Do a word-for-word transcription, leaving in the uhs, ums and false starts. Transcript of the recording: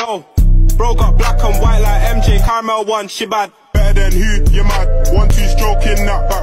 Whoa, bro got black and white like M J, Caramel one, she bad. Better than who? You mad? One two stroking that back.